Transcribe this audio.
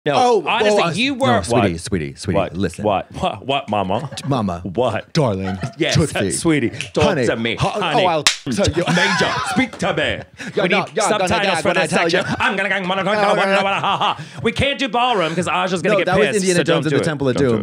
No, honestly, you were... No, sweetie, What? listen. What, mama? Mama. What? Darling. Yes, Tootsie. sweetie. Talk to me. Honey. Oh, I'll tell you. Major, speak to me. We need subtitles for this section. I'm gonna... We can't do Ballroom because Aja's gonna get pissed. That was Indiana Jones and the Temple of Doom.